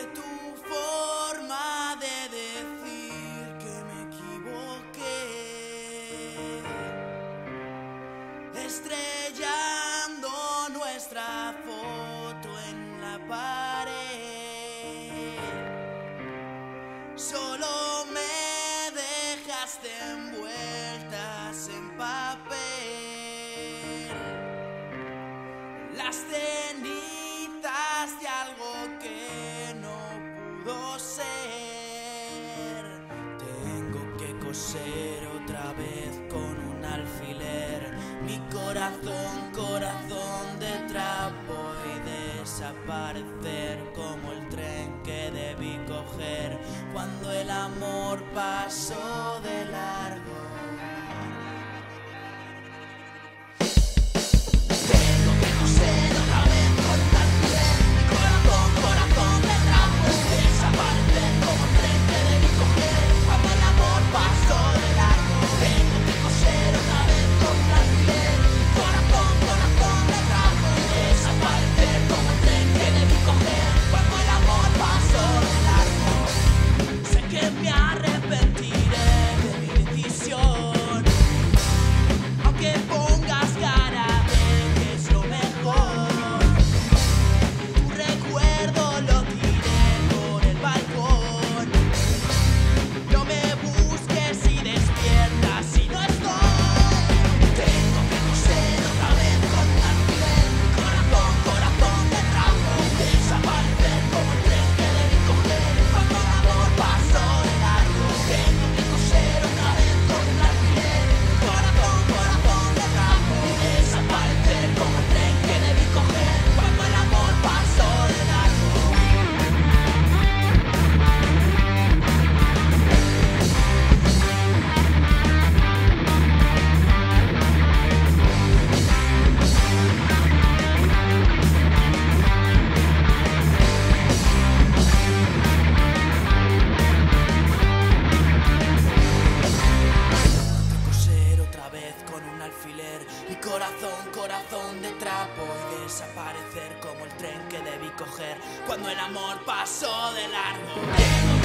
tu forma de decir que me equivoqué, estrellando nuestra foto en la pared. Solo me dejaste envueltas en papel, las cenizas de algo que no pudo ser. Tengo que coser otra vez con un alfiler mi corazón, corazón de trapo, y desaparecer como el tren que debí coger cuando el amor pasó de largo. Tengo que coser otra vez con un alfiler mi corazón, corazón de trapo, desaparecer como el tren que debí coger cuando el amor pasó de largo. Tengo que coser otra vez con un alfiler mi corazón, corazón de trapo, desaparecer como el tren que debí coger cuando el amor pasó de largo. Sé que me arrepentiré de mi decisión, aunque pongas cara de que es lo mejor. Tu recuerdo lo tiré por el balcón. No me busques y despiertas si no estoy. Tengo que coser otra vez con un alfiler mi corazón, corazón de trapo, desaparecer como el tren que debí coger cuando el amor pasó de largo. Tengo que coser otra vez con un alfiler mi corazón, corazón de trapo, desaparecer como el tren que debí coger cuando el amor pasó de largo. Coser otra vez con un alfiler mi corazón, corazón de trapo, y desaparecer como el tren que debí coger cuando el amor pasó de largo.